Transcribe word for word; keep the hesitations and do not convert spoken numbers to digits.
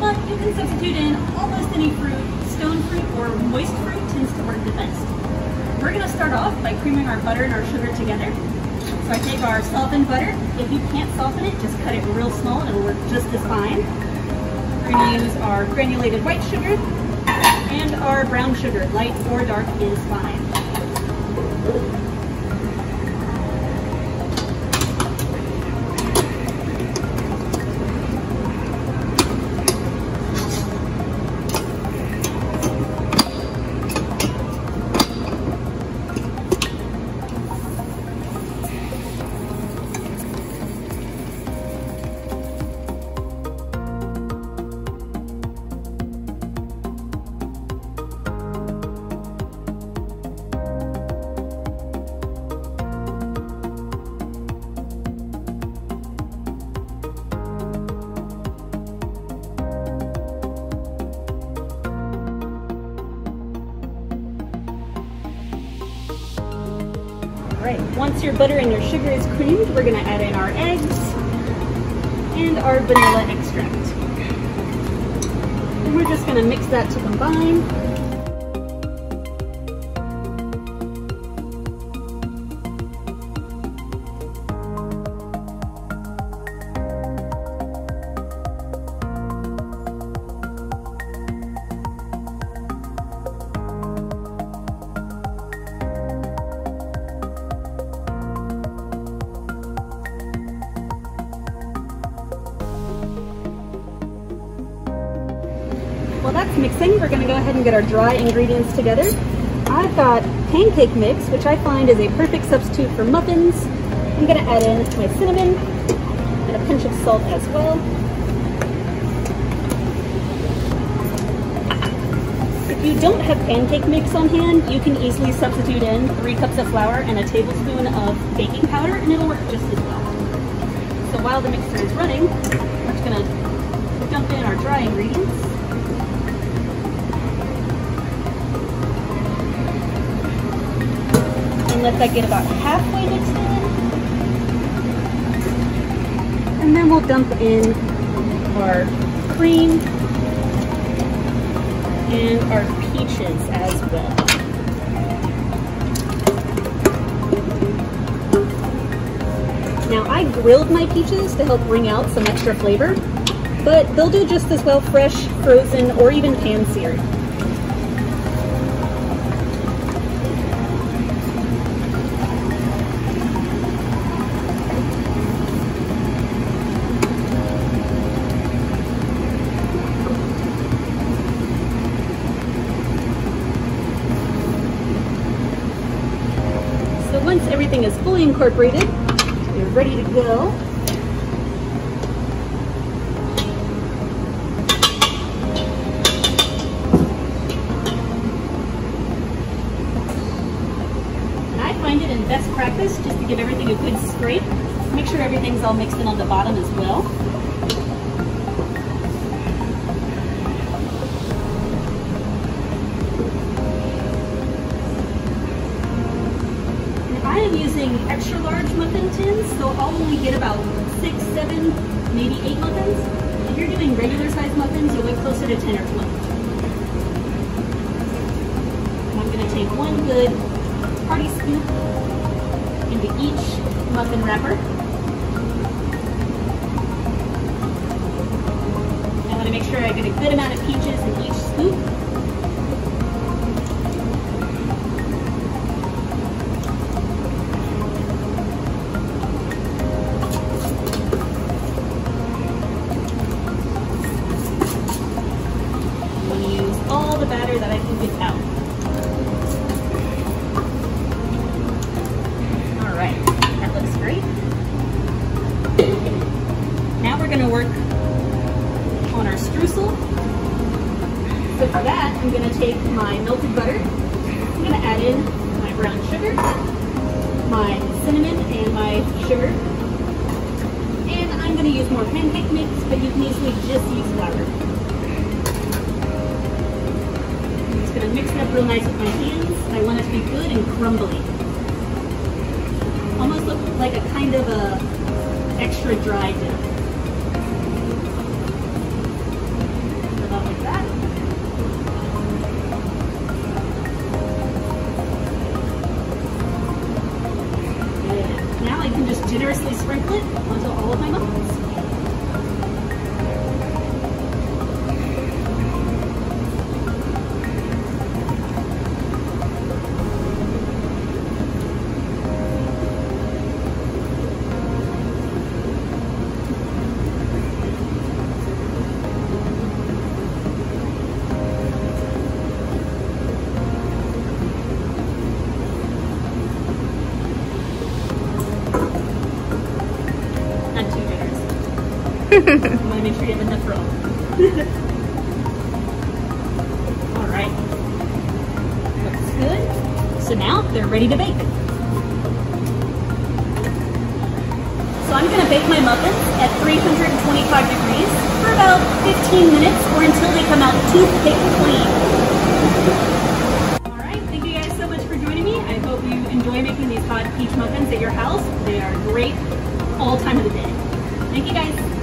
but you can substitute in almost any fruit. Stone fruit or moist fruit tends to work the best. We're going to start off by creaming our butter and our sugar together. So I take our softened butter. If you can't soften it, just cut it real small and it'll work just as fine. We're going to use our granulated white sugar and our brown sugar. Light or dark is fine. Right, once your butter and your sugar is creamed, we're going to add in our eggs and our vanilla extract. And we're just going to mix that to combine. While that's mixing, we're going to go ahead and get our dry ingredients together. I've got pancake mix, which I find is a perfect substitute for muffins. I'm going to add in my cinnamon and a pinch of salt as well. If you don't have pancake mix on hand, you can easily substitute in three cups of flour and a tablespoon of baking powder, and it'll work just as well. So while the mixer is running, we're just going to dump in our dry ingredients. And let that get about halfway mixed in. And then we'll dump in our cream and our peaches as well. Now I grilled my peaches to help bring out some extra flavor, but they'll do just as well fresh, frozen, or even pan-seared. So once everything is fully incorporated, you're ready to go. And I find it in best practice just to give everything a good scrape. Make sure everything's all mixed in on the bottom as well. I am using extra large muffin tins, so I'll only get about six, seven, maybe eight muffins. If you're doing regular size muffins, you'll get closer to ten or twelve. And I'm going to take one good hearty scoop into each muffin wrapper. I want to make sure I get a good amount of peaches in each scoop. All the batter that I can get out. All right, that looks great. Now we're going to work on our streusel. So for that, I'm going to take my melted butter. I'm going to add in my brown sugar, my cinnamon, and my sugar. And I'm going to use more pancake mix, but you can easily just use flour. Going to mix it up real nice with my hands. I want it to be good and crumbly. Almost look like a kind of a extra dry dough. So now they're ready to bake. So I'm gonna bake my muffins at three hundred twenty-five degrees for about fifteen minutes or until they come out toothpick clean. All right, thank you guys so much for joining me. I hope you enjoy making these hot peach muffins at your house. They are great all time of the day. Thank you guys.